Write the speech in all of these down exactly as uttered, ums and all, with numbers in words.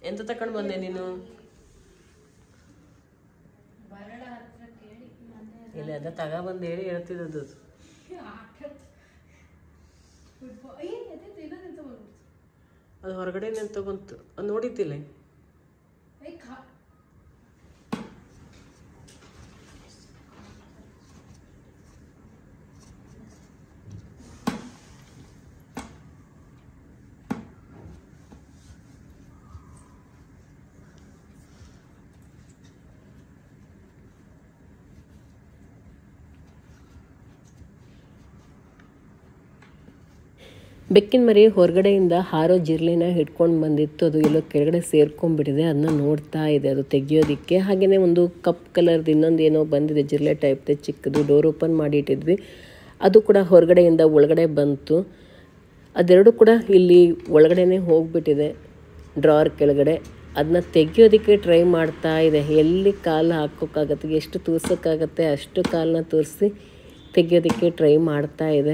ಎಂತ ತಕೊಂಡು ಬಂದೆ ನೀನು? ಇಲ್ಲ ಅದ ತಗೊಬಂದು ಹೇಳಿ ಹೇಳ್ತಿದ್ದದು. ಅದು ಹೊರಗಡೆ ನಿಂತು ಬಂತು, ಅದು ನೋಡಿದ್ದಿಲ್ಲ. ಬೆಕ್ಕಿನ ಮರಿ ಹೊರಗಡೆಯಿಂದ ಹಾರೋ ಜಿರ್ಲೆನ ಹಿಡ್ಕೊಂಡು ಬಂದಿತ್ತು. ಅದು ಎಲ್ಲೋ ಕೆಳಗಡೆ ಸೇರ್ಕೊಂಡ್ಬಿಟ್ಟಿದೆ. ಅದನ್ನ ನೋಡ್ತಾ ಇದೆ ಅದು ತೆಗಿಯೋದಕ್ಕೆ. ಹಾಗೆಯೇ ಒಂದು ಕಪ್ ಕಲರ್ದು ಇನ್ನೊಂದು ಏನೋ ಬಂದಿದೆ ಜಿರ್ಲೆ ಟೈಪ್ದೆ ಚಿಕ್ಕದು. ಡೋರ್ ಓಪನ್ ಮಾಡಿ ಇಟ್ಟಿದ್ವಿ, ಅದು ಕೂಡ ಹೊರಗಡೆಯಿಂದ ಒಳಗಡೆ ಬಂತು. ಅದೆರಡು ಕೂಡ ಇಲ್ಲಿ ಒಳಗಡೆನೇ ಹೋಗಿಬಿಟ್ಟಿದೆ ಡ್ರಾರ್ ಕೆಳಗಡೆ. ಅದನ್ನ ತೆಗಿಯೋದಕ್ಕೆ ಟ್ರೈ ಮಾಡ್ತಾ ಇದೆ. ಎಲ್ಲಿ ಕಾಲು ಹಾಕೋಕ್ಕಾಗತ್ತೆ, ಎಷ್ಟು ತೂರ್ಸೋಕ್ಕಾಗತ್ತೆ ಅಷ್ಟು ಕಾಲನ್ನ ತೋರಿಸಿ ತೆಗಿಯೋದಕ್ಕೆ ಟ್ರೈ ಮಾಡ್ತಾ ಇದೆ.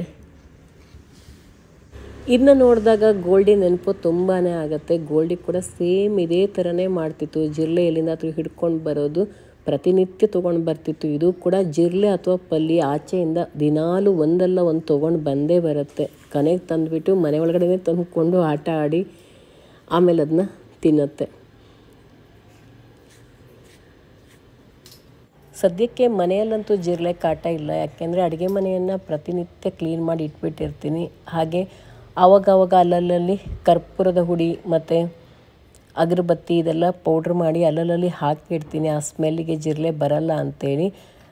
ಇದನ್ನ ನೋಡಿದಾಗ ಗೋಲ್ಡಿ ನೆನಪು ತುಂಬಾ ಆಗುತ್ತೆ. ಗೋಲ್ಡಿ ಕೂಡ ಸೇಮ್ ಇದೇ ಥರನೇ ಮಾಡ್ತಿತ್ತು. ಜಿರ್ಲೆ ಎಲ್ಲಿಂದಾದ್ರೂ ಹಿಡ್ಕೊಂಡು ಬರೋದು, ಪ್ರತಿನಿತ್ಯ ತೊಗೊಂಡು ಬರ್ತಿತ್ತು. ಇದು ಕೂಡ ಜಿರ್ಲೆ ಅಥವಾ ಪಲ್ಲಿ ಆಚೆಯಿಂದ ದಿನಾಲು ಒಂದಲ್ಲ ಒಂದು ತೊಗೊಂಡು ಬಂದೇ ಬರುತ್ತೆ. ಕನೆಗೆ ತಂದುಬಿಟ್ಟು ಮನೆ ಒಳಗಡೆ ತಂದುಕೊಂಡು ಆಟ ಆಡಿ ಆಮೇಲೆ ಅದನ್ನ ತಿನ್ನುತ್ತೆ. ಸದ್ಯಕ್ಕೆ ಮನೆಯಲ್ಲಂತೂ ಜಿರ್ಲೆ ಕಾಟ ಇಲ್ಲ, ಯಾಕೆಂದರೆ ಅಡುಗೆ ಮನೆಯನ್ನು ಪ್ರತಿನಿತ್ಯ ಕ್ಲೀನ್ ಮಾಡಿ ಇಟ್ಬಿಟ್ಟಿರ್ತೀನಿ. ಹಾಗೆ ಆವಾಗವಾಗ ಅಲ್ಲಲ್ಲಿ ಕರ್ಪೂರದ ಹುಡಿ ಮತ್ತು ಅಗರಬತ್ತಿ ಇದೆಲ್ಲ ಪೌಡ್ರ್ ಮಾಡಿ ಅಲ್ಲಲ್ಲಿ ಹಾಕಿಡ್ತೀನಿ. ಆ ಸ್ಮೆಲ್ಲಿಗೆ ಜಿರ್ಲೆ ಬರಲ್ಲ ಅಂಥೇಳಿ.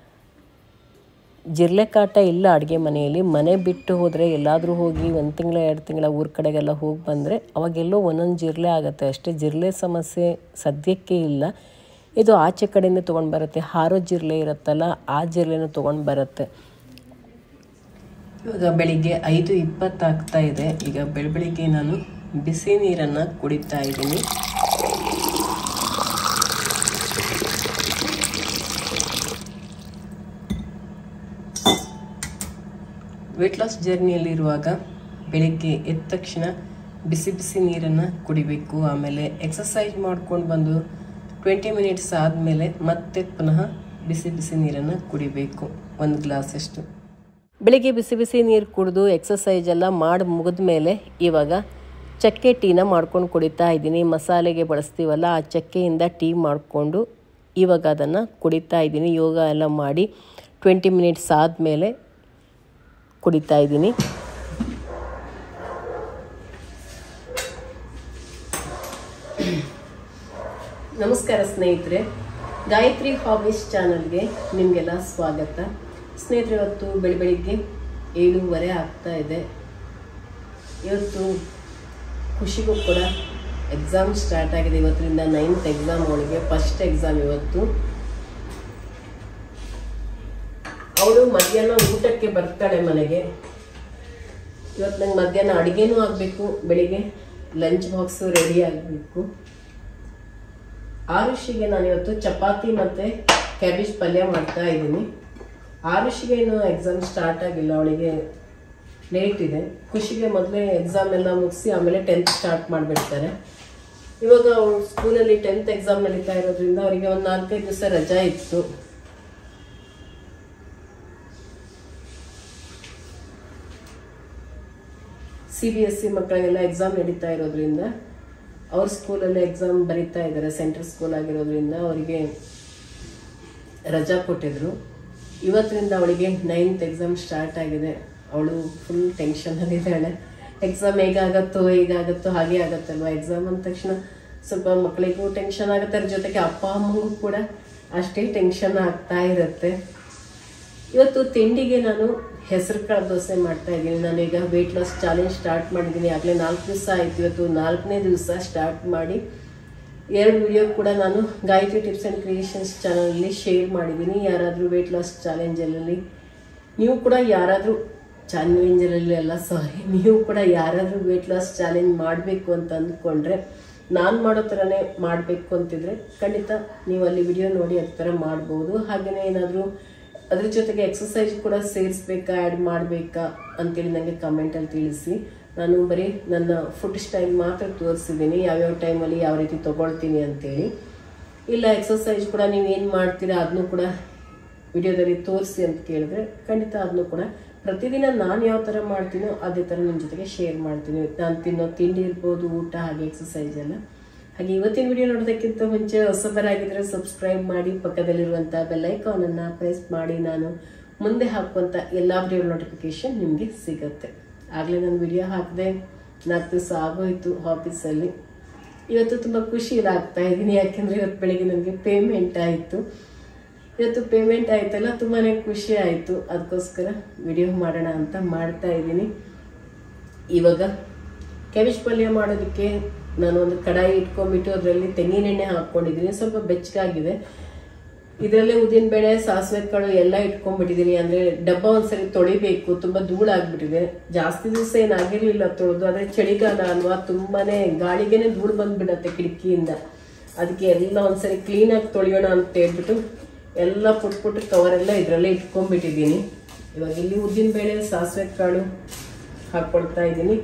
ಜಿರ್ಲೆ ಕಾಟ ಇಲ್ಲ ಅಡುಗೆ ಮನೆಯಲ್ಲಿ. ಮನೆ ಬಿಟ್ಟು ಹೋದರೆ ಎಲ್ಲಾದರೂ ಹೋಗಿ ಒಂದು ತಿಂಗಳ ಎರಡು ತಿಂಗಳ ಊರ ಕಡೆಗೆಲ್ಲ ಹೋಗಿ ಬಂದರೆ ಅವಾಗೆಲ್ಲೋ ಒಂದೊಂದು ಜಿರ್ಲೆ ಆಗುತ್ತೆ ಅಷ್ಟೇ. ಜಿರ್ಲೆ ಸಮಸ್ಯೆ ಸದ್ಯಕ್ಕೆ ಇಲ್ಲ. ಇದು ಆಚೆ ಕಡೆಯಿಂದ ತೊಗೊಂಡು ಬರುತ್ತೆ. ಹಾರೋ ಜಿರ್ಲೆ ಇರುತ್ತಲ್ಲ, ಆ ಜಿರ್ಲೆನೂ ತೊಗೊಂಡು ಬರುತ್ತೆ. ಇವಾಗ ಬೆಳಿಗ್ಗೆ ಐದು ಇಪ್ಪತ್ತಾಗ್ತಾ ಇದೆ. ಈಗ ಬೆಳ ಬೆಳಿಗ್ಗೆ ನಾನು ಬಿಸಿ ನೀರನ್ನು ಕುಡಿತಾ ಇದ್ದೀನಿ. ವೆಯ್ಟ್ ಲಾಸ್ ಜರ್ನಿಯಲ್ಲಿರುವಾಗ ಬೆಳಿಗ್ಗೆ ಎದ್ದ ತಕ್ಷಣ ಬಿಸಿ ಬಿಸಿ ನೀರನ್ನು ಕುಡಿಬೇಕು. ಆಮೇಲೆ ಎಕ್ಸಸೈಸ್ ಮಾಡ್ಕೊಂಡು ಬಂದು ಟ್ವೆಂಟಿ ಮಿನಿಟ್ಸ್ ಆದಮೇಲೆ ಮತ್ತೆ ಪುನಃ ಬಿಸಿ ಬಿಸಿ ನೀರನ್ನು ಕುಡಿಬೇಕು, ಒಂದು ಗ್ಲಾಸಷ್ಟು. ಬೆಳಿಗ್ಗೆ ಬಿಸಿ ಬಿಸಿ ನೀರು ಕುಡಿದು ಎಕ್ಸಸೈಜ್ ಎಲ್ಲ ಮಾಡಿ ಮುಗಿದ ಮೇಲೆ ಇವಾಗ ಚಕ್ಕೆ ಟೀನ ಮಾಡ್ಕೊಂಡು ಕುಡಿತಾ ಇದ್ದೀನಿ. ಮಸಾಲೆಗೆ ಬಳಸ್ತೀವಲ್ಲ, ಆ ಚಕ್ಕೆಯಿಂದ ಟೀ ಮಾಡಿಕೊಂಡು ಇವಾಗ ಅದನ್ನು ಕುಡಿತಾ ಇದ್ದೀನಿ. ಯೋಗ ಎಲ್ಲ ಮಾಡಿ ಟ್ವೆಂಟಿ ಮಿನಿಟ್ಸ್ ಆದಮೇಲೆ ಕುಡಿತಾ ಇದ್ದೀನಿ. ನಮಸ್ಕಾರ ಸ್ನೇಹಿತರೆ, ಗಾಯತ್ರಿ ಹಾಬೀಸ್ ಚಾನಲ್ಗೆ ನಿಮಗೆಲ್ಲ ಸ್ವಾಗತ. ಸ್ನೇಹಿತರೆ, ಇವತ್ತು ಬೆಳಿ ಬೆಳಿಗ್ಗೆ ಏಳುವರೆ ಆಗ್ತಾ ಇದೆ. ಇವತ್ತು ಖುಷಿಗೂ ಕೂಡ ಎಕ್ಸಾಮ್ ಸ್ಟಾರ್ಟ್ ಆಗಿದೆ. ಇವತ್ತಿನಿಂದ ನೈನ್ತ್ ಎಕ್ಸಾಮ್ ಅವಳಿಗೆ, ಫಸ್ಟ್ ಎಕ್ಸಾಮ್ ಇವತ್ತು. ಅವಳು ಮಧ್ಯಾಹ್ನ ಊಟಕ್ಕೆ ಬರ್ತಾಳೆ ಮನೆಗೆ. ಇವತ್ತು ನಂಗೆ ಮಧ್ಯಾಹ್ನ ಅಡುಗೆನೂ ಆಗಬೇಕು, ಬೆಳಿಗ್ಗೆ ಲಂಚ್ ಬಾಕ್ಸು ರೆಡಿ ಆಗಬೇಕು. ಆರುಷಿಗೆ ನಾನು ಇವತ್ತು ಚಪಾತಿ ಮತ್ತು ಕ್ಯಾಬೇಜ್ ಪಲ್ಯ ಮಾಡ್ತಾ ಇದ್ದೀನಿ. ಆರುಷಿಗೆ ಇನ್ನೂ ಎಕ್ಸಾಮ್ ಸ್ಟಾರ್ಟ್ ಆಗಿಲ್ಲ, ಅವಳಿಗೆ ಲೇಟ್ ಇದೆ. ಖುಷಿಗೆ ಮೊದಲೇ ಎಕ್ಸಾಮ್ ಎಲ್ಲ ಮುಗಿಸಿ ಆಮೇಲೆ ಟೆಂತ್ ಸ್ಟಾರ್ಟ್ ಮಾಡಿಬಿಡ್ತಾರೆ. ಇವಾಗ ಅವಳು ಸ್ಕೂಲಲ್ಲಿ ಟೆಂತ್ ಎಕ್ಸಾಮ್ ನಡೀತಾ ಇರೋದ್ರಿಂದ ಅವರಿಗೆ ಒಂದು ನಾಲ್ಕೈದು ದಿವಸ ರಜಾ ಇತ್ತು. ಸಿ ಬಿ ಎಸ್ ಸಿ ಮಕ್ಕಳಿಗೆಲ್ಲ ಎಕ್ಸಾಮ್ ನಡೀತಾ ಇರೋದ್ರಿಂದ ಅವ್ರ ಸ್ಕೂಲಲ್ಲಿ ಎಕ್ಸಾಮ್ ಬರೀತಾ ಇದ್ದಾರೆ. ಸೆಂಟ್ರಲ್ ಸ್ಕೂಲ್ ಆಗಿರೋದ್ರಿಂದ ಅವರಿಗೆ ರಜಾ ಕೊಟ್ಟಿದ್ರು. ಇವತ್ತಿನಿಂದ ಅವಳಿಗೆ ನೈನ್ತ್ ಎಕ್ಸಾಮ್ ಸ್ಟಾರ್ಟ್ ಆಗಿದೆ. ಅವಳು ಫುಲ್ ಟೆನ್ಷನಲ್ಲಿದ್ದಾಳೆ. ಎಕ್ಸಾಮ್ ಹೇಗಾಗತ್ತೋ ಹೇಗಾಗತ್ತೋ ಹಾಗೆ ಆಗುತ್ತಲ್ವ. ಎಕ್ಸಾಮ್ ಅಂದ ತಕ್ಷಣ ಸ್ವಲ್ಪ ಮಕ್ಕಳಿಗೂ ಟೆನ್ಷನ್ ಆಗುತ್ತೆ, ಅದ್ರ ಜೊತೆಗೆ ಅಪ್ಪ ಅಮ್ಮಗೂ ಕೂಡ ಅಷ್ಟೇ ಟೆನ್ಷನ್ ಆಗ್ತಾ ಇರುತ್ತೆ. ಇವತ್ತು ತಿಂಡಿಗೆ ನಾನು ಹೆಸರು ಕಾಳು ದೋಸೆ ಮಾಡ್ತಾ ಇದ್ದೀನಿ. ನಾನೀಗ ವೆಯ್ಟ್ ಲಾಸ್ ಚಾಲೆಂಜ್ ಸ್ಟಾರ್ಟ್ ಮಾಡಿದ್ದೀನಿ. ಆಗಲೇ ನಾಲ್ಕು ದಿವಸ ಆಯಿತು. ಇವತ್ತು ನಾಲ್ಕನೇ ದಿವಸ ಸ್ಟಾರ್ಟ್ ಮಾಡಿ ಎರಡು ವಿಡಿಯೋ ಕೂಡ ನಾನು ಗಾಯತ್ರಿ ಟಿಪ್ಸ್ ಆ್ಯಂಡ್ ಕ್ರಿಯೇಷನ್ಸ್ ಚಾನಲಲ್ಲಿ ಶೇರ್ ಮಾಡಿದ್ದೀನಿ. ಯಾರಾದರೂ ವೆಯ್ಟ್ ಲಾಸ್ ಚಾಲೆಂಜಲ್ಲಿ ನೀವು ಕೂಡ ಯಾರಾದರೂ ಚಾಲೆಂಜಲ್ಲಿ ಅಲ್ಲ ಸಾರಿ ನೀವು ಕೂಡ ಯಾರಾದರೂ ವೆಯ್ಟ್ ಲಾಸ್ ಚಾಲೆಂಜ್ ಮಾಡಬೇಕು ಅಂತ ಅಂದ್ಕೊಂಡ್ರೆ, ನಾನು ಮಾಡೋ ಥರನೇ ಮಾಡಬೇಕು ಅಂತಿದ್ರೆ ಖಂಡಿತ ನೀವು ಅಲ್ಲಿ ವಿಡಿಯೋ ನೋಡಿ ಅದ ಥರ ಮಾಡ್ಬೋದು. ಹಾಗೆಯೇ ಏನಾದರೂ ಅದ್ರ ಜೊತೆಗೆ ಎಕ್ಸಸೈಜ್ ಕೂಡ ಸೇರಿಸ್ಬೇಕಾ, ಆ್ಯಡ್ ಮಾಡಬೇಕಾ ಅಂತೇಳಿ ನನಗೆ ಕಮೆಂಟಲ್ಲಿ ತಿಳಿಸಿ. ನಾನು ಬರೀ ನನ್ನ ಫುಡ್ ಸ್ಟೈಲ್ ಮಾತ್ರ ತೋರಿಸಿದ್ದೀನಿ, ಯಾವ್ಯಾವ ಟೈಮಲ್ಲಿ ಯಾವ ರೀತಿ ತೊಗೊಳ್ತೀನಿ ಅಂತೇಳಿ. ಇಲ್ಲ ಎಕ್ಸಸೈಸ್ ಕೂಡ ನೀವು ಏನು ಮಾಡ್ತೀರಾ ಅದನ್ನು ಕೂಡ ವಿಡಿಯೋದಲ್ಲಿ ತೋರಿಸಿ ಅಂತ ಕೇಳಿದ್ರೆ ಖಂಡಿತ ಅದನ್ನು ಕೂಡ ಪ್ರತಿದಿನ ನಾನು ಯಾವ ಥರ ಮಾಡ್ತೀನೋ ಅದೇ ಥರ ನಿಮ್ಮ ಜೊತೆಗೆ ಶೇರ್ ಮಾಡ್ತೀನಿ. ನಾನು ತಿನ್ನೋ ತಿಂಡಿ ಇರ್ಬೋದು, ಊಟ, ಹಾಗೆ ಎಕ್ಸಸೈಸ್ ಎಲ್ಲ. ಹಾಗೆ ಇವತ್ತಿನ ವಿಡಿಯೋ ನೋಡೋದಕ್ಕಿಂತ ಮುಂಚೆ ಹೊಸಬರಾಗಿದ್ದರೆ ಸಬ್ಸ್ಕ್ರೈಬ್ ಮಾಡಿ, ಪಕ್ಕದಲ್ಲಿರುವಂಥ ಬೆಲ್ ಐಕಾನನ್ನು ಪ್ರೆಸ್ ಮಾಡಿ, ನಾನು ಮುಂದೆ ಹಾಕುವಂಥ ಎಲ್ಲ ವಿಡಿಯೋ ನೋಟಿಫಿಕೇಶನ್ ನಿಮಗೆ ಸಿಗುತ್ತೆ. ಆಗಲೇ ನಾನು ವಿಡಿಯೋ ಹಾಕಿದೆ, ನಾಲ್ಕು ದಿವಸ ಆಗೋಯಿತು ಆಫೀಸಲ್ಲಿ. ಇವತ್ತು ತುಂಬ ಖುಷಿಯಲ್ಲಿ ಆಗ್ತಾ ಇದ್ದೀನಿ, ಯಾಕೆಂದರೆ ಇವತ್ತು ಬೆಳಿಗ್ಗೆ ನನಗೆ ಪೇಮೆಂಟ್ ಆಯಿತು. ಇವತ್ತು ಪೇಮೆಂಟ್ ಆಯ್ತಲ್ಲ, ತುಂಬಾ ಖುಷಿ ಆಯಿತು. ಅದಕ್ಕೋಸ್ಕರ ವಿಡಿಯೋ ಮಾಡೋಣ ಅಂತ ಮಾಡ್ತಾ ಇದ್ದೀನಿ. ಇವಾಗ ಕ್ಯಾಬೇಜ್ ಪಲ್ಯ ಮಾಡೋದಕ್ಕೆ ನಾನು ಒಂದು ಕಡಾಯಿ ಇಟ್ಕೊಂಡ್ಬಿಟ್ಟು ಅದರಲ್ಲಿ ತೆಂಗಿನೆಣ್ಣೆ ಹಾಕ್ಕೊಂಡಿದ್ದೀನಿ. ಸ್ವಲ್ಪ ಬೆಚ್ಚಗಾಗಿದೆ. ಇದರಲ್ಲೇ ಉದ್ದಿನಬೇಳೆ, ಸಾಸಿವೆ ಕಾಳು ಎಲ್ಲ ಇಟ್ಕೊಂಡ್ಬಿಟ್ಟಿದ್ದೀನಿ. ಅಂದರೆ ಡಬ್ಬ ಒಂದ್ಸರಿ ತೊಳಿಬೇಕು, ತುಂಬ ಧೂಳಾಗ್ಬಿಟ್ಟಿದೆ. ಜಾಸ್ತಿ ದಿವಸ ಏನಾಗಿರಲಿಲ್ಲ ತೊಳೆದು, ಆದರೆ ಚಳಿಗಾಲ ಅಲ್ವಾ, ತುಂಬಾ ಗಾಳಿಗೇನೆ ಧೂಳು ಬಂದುಬಿಡತ್ತೆ ಕಿಟಕಿಯಿಂದ. ಅದಕ್ಕೆ ಎಲ್ಲ ಒಂದ್ಸರಿ ಕ್ಲೀನಾಗಿ ತೊಳೆಯೋಣ ಅಂತ ಹೇಳ್ಬಿಟ್ಟು ಎಲ್ಲ ಪುಟ್ ಪುಟ್ ಕವರೆಲ್ಲ ಇದರಲ್ಲೇ ಇಟ್ಕೊಂಡ್ಬಿಟ್ಟಿದ್ದೀನಿ. ಇವಾಗ ಇಲ್ಲಿ ಉದ್ದಿನಬೇಳೆ, ಸಾಸಿವೆ ಕಾಳು ಹಾಕ್ಕೊಳ್ತಾ ಇದ್ದೀನಿ.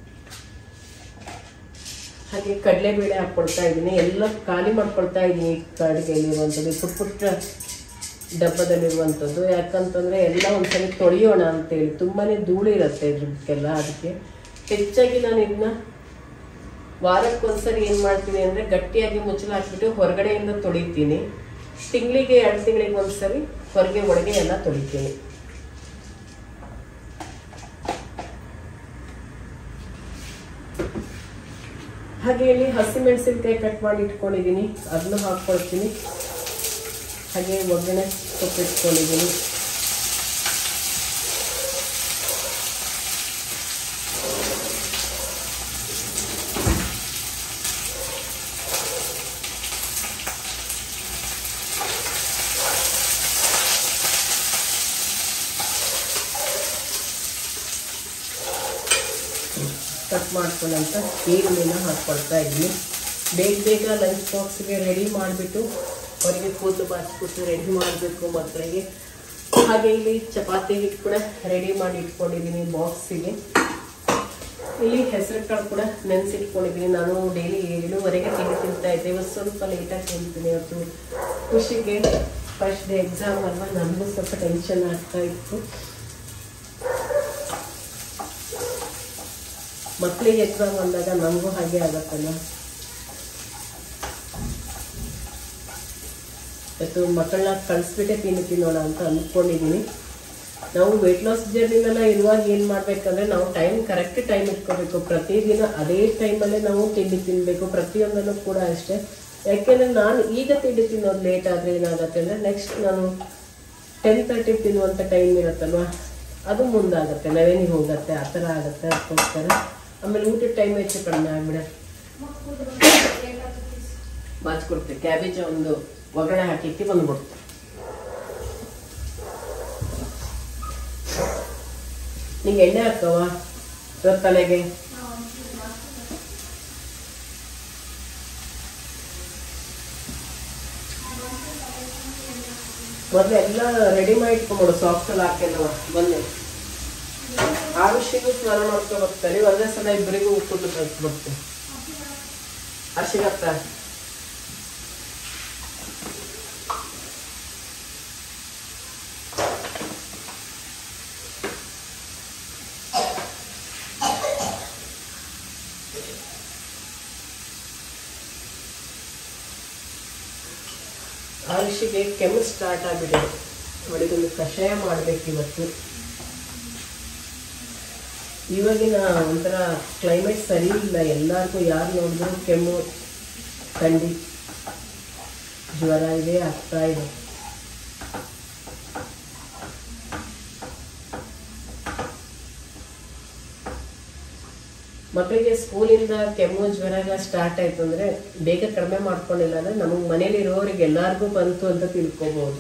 ಹಾಗೆ ಕಡಲೆಬೇಳೆ ಹಾಕ್ಕೊಳ್ತಾ ಇದ್ದೀನಿ. ಎಲ್ಲ ಖಾಲಿ ಮಾಡ್ಕೊಳ್ತಾ ಇದ್ದೀನಿ ಕಡೆಗೆಲ್ಲಿರುವಂಥದ್ದು, ಪುಟ್ ಪುಟ್ಟ ಡಬ್ಬದಲ್ಲಿರುವಂಥದ್ದು. ಯಾಕಂತಂದರೆ ಎಲ್ಲ ಒಂದ್ಸರಿ ತೊಳೆಯೋಣ ಅಂತೇಳಿ, ತುಂಬಾ ಧೂಳು ಇರುತ್ತೆ ಇದಕ್ಕೆಲ್ಲ. ಅದಕ್ಕೆ ಹೆಚ್ಚಾಗಿ ನಾನು ಇದನ್ನ ವಾರಕ್ಕೊಂದ್ಸರಿ ಏನು ಮಾಡ್ತೀನಿ ಅಂದರೆ ಗಟ್ಟಿಯಾಗಿ ಮುಚ್ಚಲು ಹಾಕ್ಬಿಟ್ಟು ಹೊರಗಡೆಯಿಂದ ತೊಳಿತೀನಿ. ತಿಂಗಳಿಗೆ ಎರಡು ತಿಂಗಳಿಗೆ ಒಂದ್ಸರಿ ಹೊರಗೆ ಒಳಗೆ ಎಲ್ಲ ತೊಳಿತೀನಿ. ಹಾಗೆ ಇಲ್ಲಿ ಹಸಿಮೆಣಸಿನಕಾಯಿ ಕಟ್ ಮಾಡಿ ಇಟ್ಕೊಂಡಿದ್ದೀನಿ, ಅದನ್ನು ಹಾಕ್ಕೊಳ್ತೀನಿ. ಹಾಗೆ ಒಗ್ಗರಣೆ ಸೊಪ್ಪು ಇಟ್ಕೊಂಡಿದ್ದೀನಿ. ಕಟ್ ಮಾಡ್ಕೊಂಡಂತ ಈರುಳ್ಳಿನ ಹಾಕ್ಕೊಳ್ತಾ ಇದ್ದೀನಿ. ಬೇಗ ಬೇಗ ಲಂಚ್ ಬಾಕ್ಸ್ಗೆ ರೆಡಿ ಮಾಡಿಬಿಟ್ಟು ಅವರಿಗೆ ಕೂದಲು ಬಾಚಿಬಿಟ್ಟು ರೆಡಿ ಮಾಡಬೇಕು ಮಕ್ಕಳಿಗೆ. ಹಾಗೆ ಇಲ್ಲಿ ಚಪಾತಿ ಹಿಟ್ಟು ಕೂಡ ರೆಡಿ ಮಾಡಿ ಇಟ್ಕೊಂಡಿದ್ದೀನಿ ಬಾಕ್ಸಿಗೆ. ಇಲ್ಲಿ ಹೆಸರು ಕಾಳು ಕೂಡ ನೆನೆಸಿಟ್ಕೊಂಡಿದ್ದೀನಿ. ನಾನು ಡೈಲಿ ಏಳುವರೆಗೆ ತಿಂಡಿ ತಿಂತಾ ಇದ್ದೆ, ಇವತ್ತು ಸ್ವಲ್ಪ ಲೇಟಾಗಿ ತಿಂತೀನಿ. ಇವತ್ತು ಖುಷಿಗೆ ಫಸ್ಟ್ ಡೇ ಎಕ್ಸಾಮ್ ಅಲ್ವಾ, ನನಗೂ ಸ್ವಲ್ಪ ಟೆನ್ಷನ್ ಆಗ್ತಾ ಇತ್ತು. ಮಕ್ಕಳಿಗೆ ಎಕ್ಸಾಮ್ ಅಂದಾಗ ನಮಗೂ ಹಾಗೆ ಆಗತ್ತಲ್ಲ. ಇವತ್ತು ಮಕ್ಕಳನ್ನ ಕಳಿಸ್ಬಿಟ್ಟೆ ತಿಂಡಿ ತಿನ್ನೋಣ ಅಂತ ಅಂದ್ಕೊಂಡಿದ್ದೀನಿ. ನಾವು ವೆಯ್ಟ್ ಲಾಸ್ ಜರ್ನಿಲೆಲ್ಲ ಇರುವಾಗ ಏನು ಮಾಡಬೇಕಂದ್ರೆ ನಾವು ಟೈಮ್ ಕರೆಕ್ಟ್ ಟೈಮ್ ಇಟ್ಕೋಬೇಕು. ಪ್ರತಿದಿನ ಅದೇ ಟೈಮಲ್ಲೇ ನಾವು ತಿಂಡಿ ತಿನ್ನಬೇಕು, ಪ್ರತಿಯೊಂದನ್ನು ಕೂಡ ಅಷ್ಟೇ. ಯಾಕೆಂದರೆ ನಾನು ಈಗ ತಿಂಡಿ ತಿನ್ನೋದು ಲೇಟ್ ಆದರೆ ಏನಾಗುತ್ತೆ ಅಂದರೆ ನೆಕ್ಸ್ಟ್ ನಾನು ಟೆನ್ ತರ್ಟಿ ತಿನ್ನುವಂಥ ಟೈಮ್ ಇರುತ್ತಲ್ವ, ಅದು ಮುಂದಾಗುತ್ತೆ, ಲೆವೆನಿಗೆ ಹೋಗುತ್ತೆ, ಆ ಥರ ಆಗುತ್ತೆ. ಅದಕ್ಕೋಸ್ಕರ ಆಮೇಲೆ ಊಟದ ಟೈಮ್ ಹೆಚ್ಚು ಕಡಿಮೆ ಆಗ್ಬಿಡ ಬಾಚ್ಕೊಡ್ತೀವಿ. ಕ್ಯಾಬೇಜ್ ಒಂದು ಒಗ್ಗರಣೆ ಹಾಕಿಕ್ಕೆ ಬಂದ್ಬಿಡ್ತು. ನಿಂಗೆ ಎಣ್ಣೆ ಹಾಕವ ತಲೆಗೆ? ಮೊದಲು ಎಲ್ಲ ರೆಡಿ ಮಾಡಿ ಇಟ್ಕೊಂಡ್ಬಿಡು, ಸಾಫ್ಟಲ್ಲಿ ಹಾಕಿಲ್ಲವ. ಬಂದೆ ಆರುಷಿಗೂ ಸ್ನಾನ ಮಾಡ್ಕೊ ಬರ್ತಾರೆ, ಒಂದೇ ಸಲ ಇಬ್ಬರಿಗೂ ಉಪ್ಪು ಕಳ್ಸ್ಬಿಡ್ತೀವಿ. ಅರ್ಶಿಗತ್ತ ಆರುಷಿಗೆ ಕೆಮ್ಮು ಸ್ಟಾರ್ಟ್ ಆಗಿಬಿಟ್ಟಿದೆ. ಅವಳಿಗೊಂದು ಕಷಾಯ ಮಾಡಬೇಕು ಇವತ್ತು. ಇವಾಗಿನ ಒಂಥರ ಕ್ಲೈಮೇಟ್ ಸರಿ ಇಲ್ಲ, ಎಲ್ಲರಿಗೂ ಯಾರು ನೋಡಿದ್ರು ಕೆಮ್ಮು, ಥಂಡಿ, ಜ್ವರ ಇದೆ ಆಗ್ತಾ ಇದೆ. ಮಕ್ಕಳಿಗೆ ಸ್ಕೂಲಿಂದ ಕೆಮ್ಮು ಜ್ವರ ಸ್ಟಾರ್ಟ್ ಆಯ್ತು ಅಂದರೆ ಬೇಗ ಕಡಿಮೆ ಮಾಡ್ಕೊಂಡಿಲ್ಲ ಅಂದರೆ ನಮಗೆ ಮನೇಲಿ ಇರೋರಿಗೆ ಎಲ್ಲರಿಗೂ ಬಂತು ಅಂತ ತಿಳ್ಕೊಬೋದು.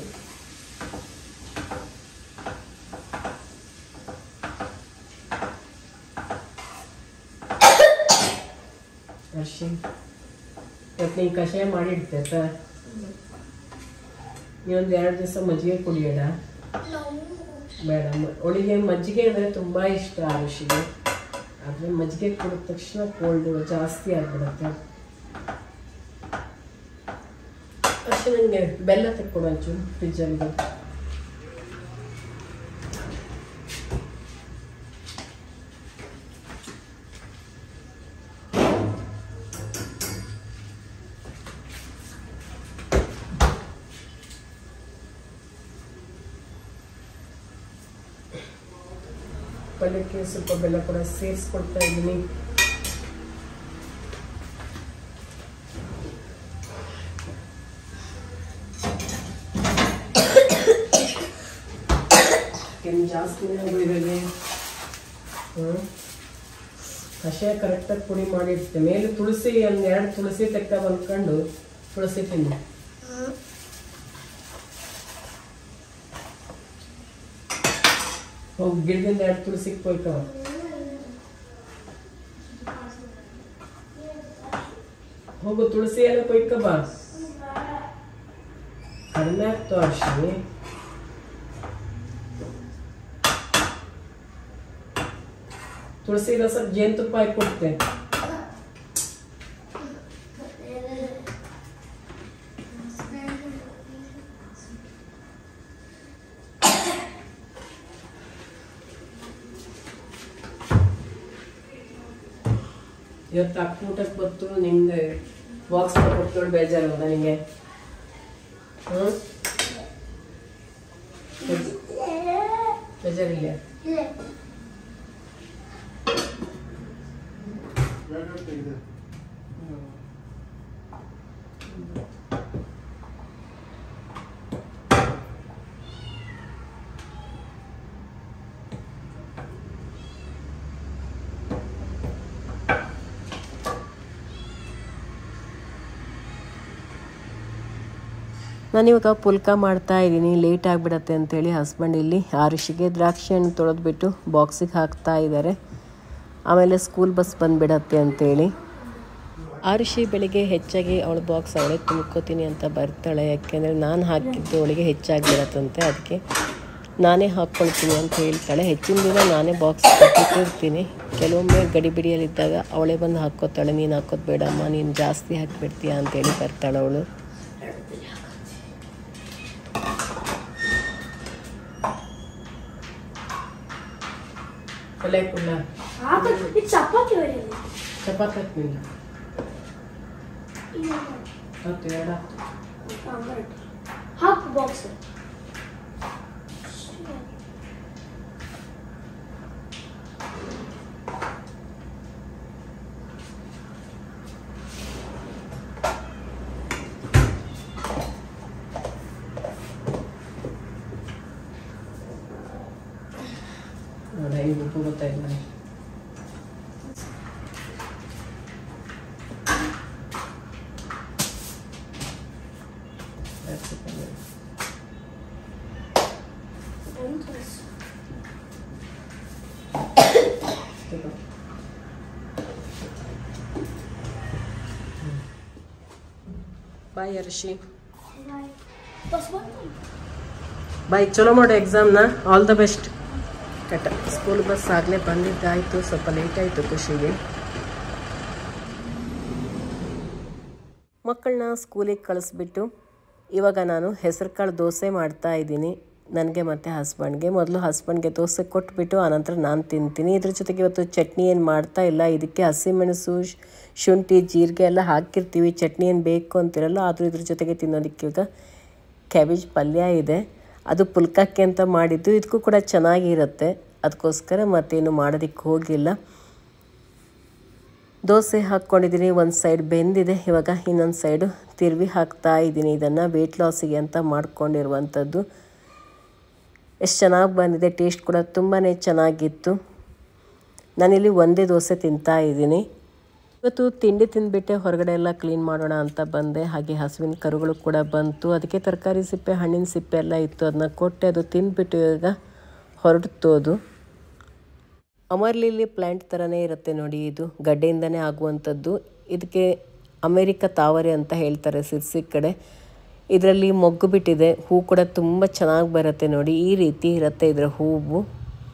ಹರ್ಷಿ ಇವತ್ತು ನೀನು ಕಷಾಯ ಮಾಡಿಡ್ತೇತ, ನೀವೊಂದು ಎರಡು ದಿವಸ ಮಜ್ಜಿಗೆ ಕುಡಿಯೋಣ ಬೇಡ. ಅವಳಿಗೆ ಮಜ್ಜಿಗೆ ಅಂದರೆ ತುಂಬ ಇಷ್ಟ. ಹರ್ಷಿಗೆ ಆದರೆ ಮಜ್ಜಿಗೆ ಕುಡಿದ ತಕ್ಷಣ ಕೋಲ್ಡ್ ಜಾಸ್ತಿ ಆಗಿಬಿಡುತ್ತೆ. ಅಷ್ಟೇ ನನಗೆ ಬೆಲ್ಲ ತೆಕ್ಕೊಡು ಒಂಚೂರು ಫ್ರಿಜ್ಜಲ್ಲಿ. ಪಲ್ಯಕ್ಕೆ ಸ್ವಲ್ಪ ಬೆಲ್ಲ ಕೂಡ ಸೇರಿಸ್ಕೊಡ್ತಾ ಇದ್ದೀನಿ. ಕೆಮ್ಮು ಜಾಸ್ತಿನೇ ಆಗೋದಿದೆ. ಹ್ಞೂ ಕಷಾಯ ಕರೆಕ್ಟಾಗಿ ಪುಡಿ ಮಾಡಿಡ್ತೆ. ಮೇಲೆ ತುಳಸಿ ಒಂದು ಎರಡು ತುಳಸಿ ತೆಕ್ಕ ಬಂದ್ಕೊಂಡು ತುಳಸಿ ತಿಂದು ಹೋಗಿ ಗಿಡದಿಂದ ಎರಡು ತುಳಸಿಗೆ ಕೊಯ್ಕವ. ಹೋಗು ತುಳಸಿ ಎಲ್ಲ ಕೊಯ್ಕ ಬಾ. ಕಡಿಮೆ ಆಗ್ತಾವ ಅಷ್ಟೇ. ತುಳಸಿ ರಸ ಜೇನುತುಪ್ಪ ಹಾಕಿ ಕೊಡ್ತೆ. ಇವತ್ತು ಅಕ್ಕ ಊಟಕ್ಕೆ ಬಂತು. ನಿಂಗೆ ಬಾಕ್ಸ್ ಕೊಟ್ಟು ಬೇಜಾರಲ್ಲ ನಿಂಗೆ? ಹ್ಞೂ ಬೇಜಾರಿಲ್ಲ? ನಾನಿವಾಗ ಪುಲ್ಕ ಮಾಡ್ತಾ ಇದ್ದೀನಿ. ಲೇಟ್ ಆಗಿಬಿಡತ್ತೆ ಅಂತೇಳಿ ಹಸ್ಬೆಂಡ್ ಇಲ್ಲಿ ಆರುಷಿಗೆ ದ್ರಾಕ್ಷಿ ಹಣ್ಣು ತೊಳೆದ್ಬಿಟ್ಟು ಬಾಕ್ಸಿಗೆ ಹಾಕ್ತಾ ಇದ್ದಾರೆ. ಆಮೇಲೆ ಸ್ಕೂಲ್ ಬಸ್ ಬಂದುಬಿಡತ್ತೆ ಅಂತೇಳಿ. ಆರುಷಿ ಬೆಳಿಗ್ಗೆ ಹೆಚ್ಚಾಗಿ ಅವಳ ಬಾಕ್ಸ್ ಅವಳೇ ತುಂಬ್ಕೋತೀನಿ ಅಂತ ಬರ್ತಾಳೆ. ಯಾಕೆಂದರೆ ನಾನು ಹಾಕಿದ್ದು ಅವಳಿಗೆ ಹೆಚ್ಚಾಗಿಬಿಡತ್ತಂತೆ, ಅದಕ್ಕೆ ನಾನೇ ಹಾಕ್ಕೊಳ್ತೀನಿ ಅಂತ ಹೇಳ್ತಾಳೆ. ಹೆಚ್ಚಿನ ದಿನ ನಾನೇ ಬಾಕ್ಸ್ ಹಾಕಿಟ್ಟಿರ್ತೀನಿ. ಕೆಲವೊಮ್ಮೆ ಗಡಿಬಿಡಿಯಲ್ಲಿದ್ದಾಗ ಅವಳೇ ಬಂದು ಹಾಕ್ಕೋತಾಳೆ. ನೀನು ಹಾಕೋದು ಬೇಡಮ್ಮ, ನೀನು ಜಾಸ್ತಿ ಹಾಕಿಬಿಡ್ತೀಯ ಅಂತೇಳಿ ಬರ್ತಾಳೆ ಅವಳು. ಪಲ್ಯಕ್ಕುಲ್ಲ ಚಪಾತಿ ಚಪಾತಿ ಹಾಕ್ತೀನಿ. ಹತ್ತು ಎರಡು ಹಾಕು ಬಾಕ್ಸ್. ನೋಡ ಈಗ ಉಪ್ಪು ಗೊತ್ತಾಯ್ತು ನನಗೆ. ಬಾಯ್ ಅರ್ಷಿ, ಬಾಯ್. ಚಲೋ ಮಾಡು ಎಕ್ಸಾಮ್ನ. All the best. ಕಟ್ಟ ಸ್ಕೂಲ್ ಬಸ್ ಆಗಲೇ ಬಂದಿದ್ದಾಯಿತು, ಸ್ವಲ್ಪ ಲೇಟ್ ಆಯಿತು ಖುಷಿಗೆ. ಮಕ್ಕಳನ್ನ ಸ್ಕೂಲಿಗೆ ಕಳಿಸ್ಬಿಟ್ಟು ಇವಾಗ ನಾನು ಹೆಸರು ಕಾಳು ದೋಸೆ ಮಾಡ್ತಾ ಇದ್ದೀನಿ ನನಗೆ ಮತ್ತು ಹಸ್ಬೆಂಡ್ಗೆ. ಮೊದಲು ಹಸ್ಬೆಂಡ್ಗೆ ದೋಸೆ ಕೊಟ್ಬಿಟ್ಟು ಆನಂತರ ನಾನು ತಿಂತೀನಿ. ಇದ್ರ ಜೊತೆಗೆ ಇವತ್ತು ಚಟ್ನಿ ಏನು ಮಾಡ್ತಾ ಇಲ್ಲ. ಇದಕ್ಕೆ ಹಸಿಮೆಣಸು, ಶುಂಠಿ, ಜೀರಿಗೆ ಎಲ್ಲ ಹಾಕಿರ್ತೀವಿ. ಚಟ್ನಿ ಏನು ಬೇಕು ಅಂತಿರಲ್ಲ, ಆದರೂ ಇದ್ರ ಜೊತೆಗೆ ತಿನ್ನೋದಕ್ಕೆ ಇವಾಗ ಕ್ಯಾಬೇಜ್ ಪಲ್ಯ ಇದೆ. ಅದು ಪುಲ್ಕಕ್ಕೆ ಅಂತ ಮಾಡಿದ್ದು. ಇದಕ್ಕೂ ಕೂಡ ಚೆನ್ನಾಗಿರುತ್ತೆ, ಅದಕ್ಕೋಸ್ಕರ ಮತ್ತೇನು ಮಾಡೋದಕ್ಕೆ ಹೋಗಿಲ್ಲ. ದೋಸೆ ಹಾಕ್ಕೊಂಡಿದ್ದೀನಿ. ಒಂದು ಸೈಡ್ ಬೆಂದಿದೆ. ಇವಾಗ ಇನ್ನೊಂದು ಸೈಡು ತಿರುವಿ ಹಾಕ್ತಾ ಇದ್ದೀನಿ. ಇದನ್ನು ವೆಯ್ಟ್ ಲಾಸಿಗೆ ಅಂತ ಮಾಡ್ಕೊಂಡಿರುವಂಥದ್ದು. ಎಷ್ಟು ಚೆನ್ನಾಗಿ ಬಂದಿದೆ. ಟೇಸ್ಟ್ ಕೂಡ ತುಂಬಾ ಚೆನ್ನಾಗಿತ್ತು. ನಾನಿಲ್ಲಿ ಒಂದೇ ದೋಸೆ ತಿಂತಾ ಇದ್ದೀನಿ. ಇವತ್ತು ತಿಂಡಿ ತಿಂದುಬಿಟ್ಟೆ ಹೊರಗಡೆ ಎಲ್ಲ ಕ್ಲೀನ್ ಮಾಡೋಣ ಅಂತ ಬಂದೆ. ಹಾಗೆ ಹಸುವಿನ ಕರುಗಳು ಕೂಡ ಬಂತು. ಅದಕ್ಕೆ ತರಕಾರಿ ಸಿಪ್ಪೆ, ಹಣ್ಣಿನ ಸಿಪ್ಪೆ ಎಲ್ಲ ಇತ್ತು, ಅದನ್ನ ಕೊಟ್ಟೆ. ಅದು ತಿಂದುಬಿಟ್ಟು ಇವಾಗ ಹೊರಡ್ತೋದು. ಅಮರ್ಲಿಲಿ ಪ್ಲ್ಯಾಂಟ್ ಥರನೇ ಇರುತ್ತೆ ನೋಡಿ. ಇದು ಗಡ್ಡೆಯಿಂದನೇ ಆಗುವಂಥದ್ದು. ಇದಕ್ಕೆ ಅಮೇರಿಕ ತಾವರೆ ಅಂತ ಹೇಳ್ತಾರೆ ಸಿರ್ಸಿ ಕಡೆ. ಇದರಲ್ಲಿ ಮೊಗ್ಗು ಬಿಟ್ಟಿದೆ. ಹೂ ಕೂಡ ತುಂಬ ಚೆನ್ನಾಗಿ ಬರುತ್ತೆ ನೋಡಿ. ಈ ರೀತಿ ಇರುತ್ತೆ ಇದರ ಹೂವು.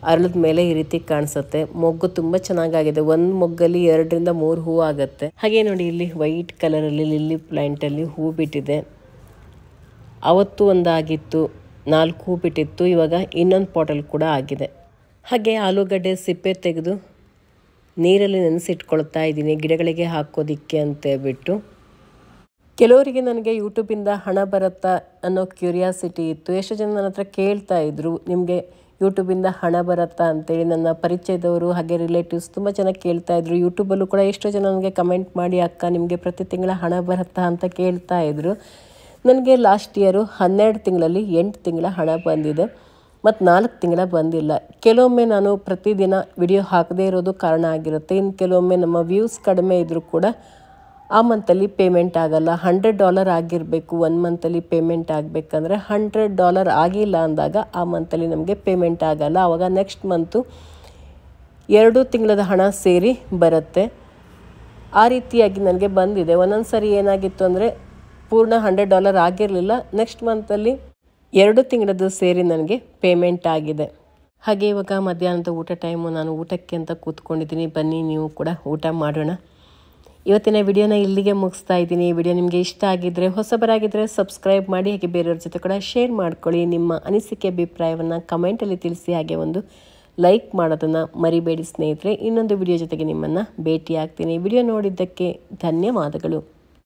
ಅರಳದ ಮೇಲೆ ಈ ರೀತಿ ಕಾಣಿಸುತ್ತೆ. ಮೊಗ್ಗು ತುಂಬ ಚೆನ್ನಾಗಾಗಿದೆ. ಒಂದು ಮೊಗ್ಗಲ್ಲಿ ಎರಡರಿಂದ ಮೂರು ಹೂವು ಆಗುತ್ತೆ. ಹಾಗೆ ನೋಡಿ ಇಲ್ಲಿ ವೈಟ್ ಕಲರಲ್ಲಿ ಲಿಲ್ಲಿ ಪ್ಲ್ಯಾಂಟಲ್ಲಿ ಹೂ ಬಿಟ್ಟಿದೆ. ಅವತ್ತು ಒಂದಾಗಿತ್ತು, ನಾಲ್ಕು ಹೂ ಬಿಟ್ಟಿತ್ತು. ಇವಾಗ ಇನ್ನೊಂದು ಪಾಟಲ್ಲಿ ಕೂಡ ಆಗಿದೆ. ಹಾಗೆ ಆಲೂಗಡ್ಡೆ ಸಿಪ್ಪೆ ತೆಗೆದು ನೀರಲ್ಲಿ ನೆನೆಸಿಟ್ಕೊಳ್ತಾ ಇದ್ದೀನಿ ಗಿಡಗಳಿಗೆ ಹಾಕೋದಿಕ್ಕೆ ಅಂತೇಳ್ಬಿಟ್ಟು. ಕೆಲವರಿಗೆ ನನಗೆ ಯೂಟ್ಯೂಬಿಂದ ಹಣ ಬರುತ್ತಾ ಅನ್ನೋ ಕ್ಯೂರಿಯಾಸಿಟಿ ಇತ್ತು. ಎಷ್ಟು ಜನ ನನ್ನ ಹತ್ರ ಕೇಳ್ತಾ ಇದ್ರು, ನಿಮಗೆ ಯೂಟ್ಯೂಬಿಂದ ಹಣ ಬರುತ್ತಾ ಅಂತೇಳಿ. ನನ್ನ ಪರಿಚಯದವರು ಹಾಗೆ ರಿಲೇಟಿವ್ಸ್ ತುಂಬ ಜನ ಕೇಳ್ತಾ ಇದ್ರು. ಯೂಟ್ಯೂಬಲ್ಲೂ ಕೂಡ ಎಷ್ಟೋ ಜನ ನನಗೆ ಕಮೆಂಟ್ ಮಾಡಿ, ಅಕ್ಕ ನಿಮಗೆ ಪ್ರತಿ ತಿಂಗಳ ಹಣ ಬರುತ್ತಾ ಅಂತ ಕೇಳ್ತಾ ಇದ್ರು. ನನಗೆ ಲಾಸ್ಟ್ ಇಯರು ಹನ್ನೆರಡು ತಿಂಗಳಲ್ಲಿ ಎಂಟು ತಿಂಗಳ ಹಣ ಬಂದಿದೆ ಮತ್ತು ನಾಲ್ಕು ತಿಂಗಳ ಬಂದಿಲ್ಲ. ಕೆಲವೊಮ್ಮೆ ನಾನು ಪ್ರತಿದಿನ ವಿಡಿಯೋ ಹಾಕದೇ ಇರೋದು ಕಾರಣ ಆಗಿರುತ್ತೆ. ಇನ್ನು ಕೆಲವೊಮ್ಮೆ ನಮ್ಮ ವ್ಯೂಸ್ ಕಡಿಮೆ ಇದ್ದರೂ ಕೂಡ ಆ ಮಂತಲ್ಲಿ ಪೇಮೆಂಟ್ ಆಗೋಲ್ಲ. ಹಂಡ್ರೆಡ್ ಡಾಲರ್ ಆಗಿರಬೇಕು ಒನ್ ಮಂತಲ್ಲಿ ಪೇಮೆಂಟ್ ಆಗಬೇಕಂದ್ರೆ. ಹಂಡ್ರೆಡ್ ಡಾಲರ್ ಆಗಿಲ್ಲ ಅಂದಾಗ ಆ ಮಂತಲ್ಲಿ ನಮಗೆ ಪೇಮೆಂಟ್ ಆಗೋಲ್ಲ. ಆವಾಗ ನೆಕ್ಸ್ಟ್ ಮಂತು ಎರಡು ತಿಂಗಳದ ಹಣ ಸೇರಿ ಬರುತ್ತೆ. ಆ ರೀತಿಯಾಗಿ ನನಗೆ ಬಂದಿದೆ. ಒಂದೊಂದು ಸರಿ ಏನಾಗಿತ್ತು ಅಂದರೆ ಪೂರ್ಣ ಹಂಡ್ರೆಡ್ ಡಾಲರ್ ಆಗಿರಲಿಲ್ಲ. ನೆಕ್ಸ್ಟ್ ಮಂತಲ್ಲಿ ಎರಡು ತಿಂಗಳದ್ದು ಸೇರಿ ನನಗೆ ಪೇಮೆಂಟ್ ಆಗಿದೆ. ಹಾಗೆ ಇವಾಗ ಮಧ್ಯಾಹ್ನದ ಊಟ ಟೈಮು. ನಾನು ಊಟಕ್ಕೆ ಅಂತ ಕೂತ್ಕೊಂಡಿದ್ದೀನಿ. ಬನ್ನಿ ನೀವು ಕೂಡ ಊಟ ಮಾಡೋಣ. ಇವತ್ತಿನ ವಿಡಿಯೋನ ಇಲ್ಲಿಗೆ ಮುಗಿಸ್ತಾ ಇದ್ದೀನಿ. ವಿಡಿಯೋ ನಿಮಗೆ ಇಷ್ಟ ಆಗಿದ್ದರೆ, ಹೊಸಬರಾಗಿದ್ದರೆ ಸಬ್ಸ್ಕ್ರೈಬ್ ಮಾಡಿ. ಹಾಗೆ ಬೇರೆಯವ್ರ ಜೊತೆ ಕೂಡ ಶೇರ್ ಮಾಡ್ಕೊಳ್ಳಿ. ನಿಮ್ಮ ಅನಿಸಿಕೆ ಅಭಿಪ್ರಾಯವನ್ನು ಕಮೆಂಟಲ್ಲಿ ತಿಳಿಸಿ. ಹಾಗೆ ಒಂದು ಲೈಕ್ ಮಾಡೋದನ್ನು ಮರಿಬೇಡಿ ಸ್ನೇಹಿತರೆ. ಇನ್ನೊಂದು ವಿಡಿಯೋ ಜೊತೆಗೆ ನಿಮ್ಮನ್ನು ಭೇಟಿ ಆಗ್ತೀನಿ. ವಿಡಿಯೋ ನೋಡಿದ್ದಕ್ಕೆ ಧನ್ಯವಾದಗಳು.